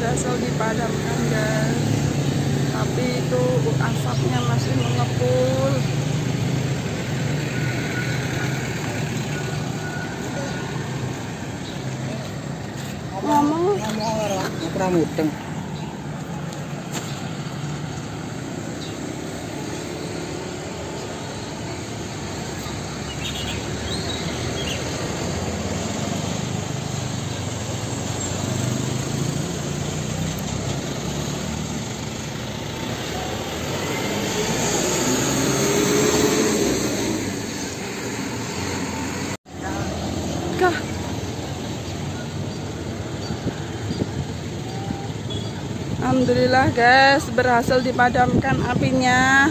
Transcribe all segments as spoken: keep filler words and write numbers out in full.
berhasil dipadamkan guys, tapi itu asapnya masih mengepul. Ngomong ora mudeng. Kah? Alhamdulillah guys, berhasil dipadamkan apinya.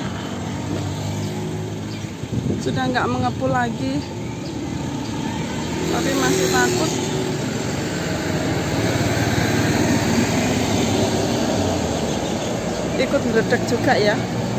Sudah nggak mengepul lagi, tapi masih takut. Ikut meledak juga ya.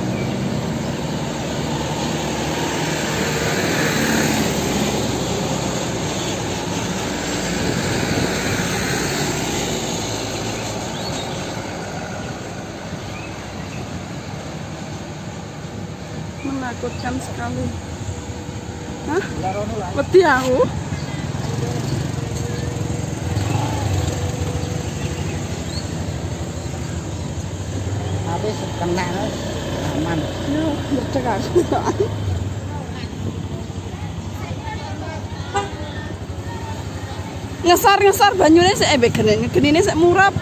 Menakutkan sekali. Hah? Wedi aku. Habis kena aman. Ya, merdek aku. Ngesar-ngesar banyune sik embek genine, genine sik murap.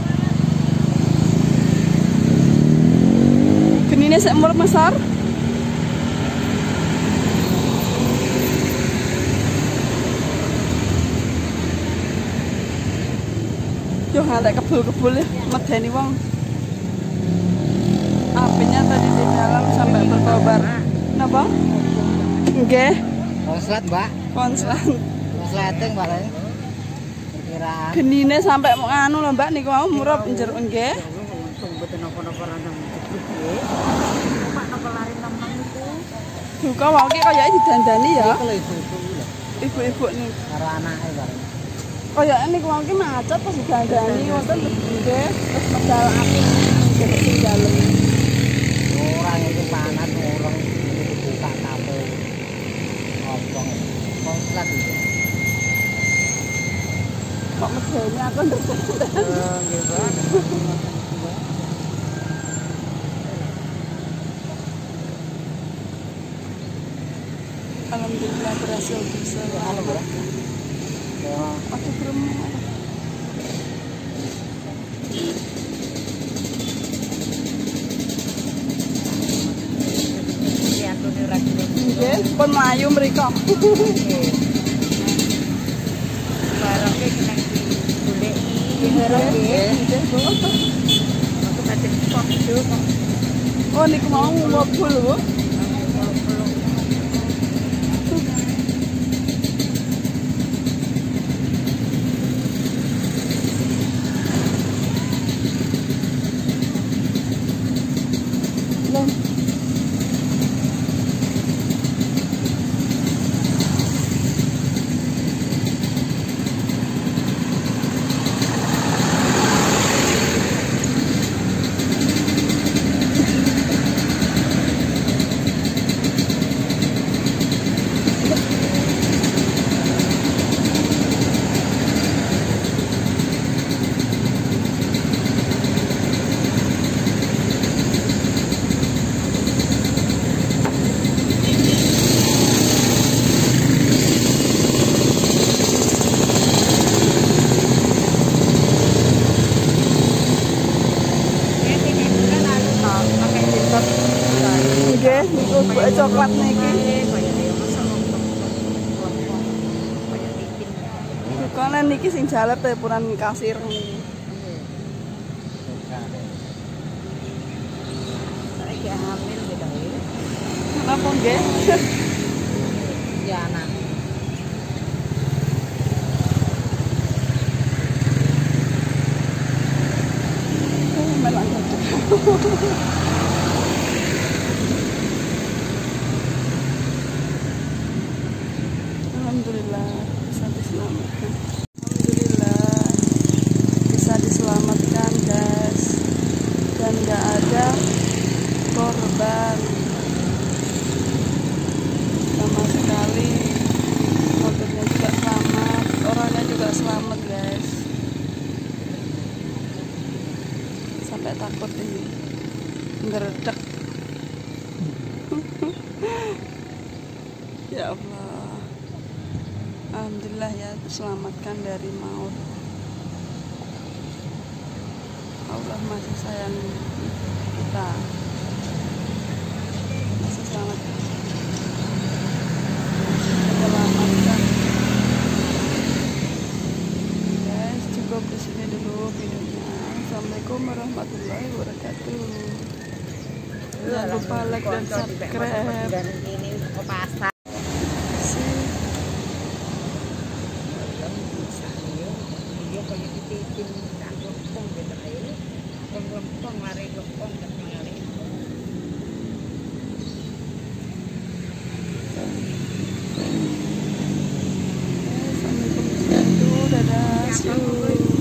Genine sik murap ngesar. Yo ngantek kebul-kebul ya, medeni wong. Apinya tadi di dalam sampai berkobar. Napa? Nggih. Konslet, Mbak. Konslet. Konsleting paling. Perkiraan. Genine sampai mau anu lho, Mbak, niku mau murap njeruk nggih. Untung mboten napa-napa randang nggih. Pak napa lari temen iku. Duka wae iki kaya didandani ya. Ibu-ibu lho. Ibu-ibu nih. Karo anake bareng. Kaya niku wae iki macet pas didandani wonten nggih, terus medal api nggih di dalem. Orang itu panas orang dibuka kabel. Obong. Konslet itu. Kok medeni aku ndek. Eh, nggih, Pak. Alhamdulillah berhasil bisa. Alhamdulillah. Ya. Aku belum. Nggih, pun mlayu mriko. Barangke kena digoleki nggih. Aku tadi kok itu. Oh niku mau ngobul lho. Nggih, niku coklat niki. Kone niki sing jalet teh puran kasir niki. Saiki hamil beda iki. Napa nggih? Ya anak. Oh, melang. Alhamdulillah bisa diselamatkan. Alhamdulillah bisa diselamatkan. Ya Allah, alhamdulillah ya terselamatkan dari maut. Allah masih sayang kita, masih sangat menyelamatkan. Guys, cukup di sini dulu videonya. Assalamualaikum warahmatullahi wabarakatuh. Jangan lupa like dan subscribe. Dan ini ke pasar. Dia kayak titipin tak lempong gitu aja. Lempong lari lempong lari. Assalamualaikum warahmatullahi wabarakatuh. Dadah.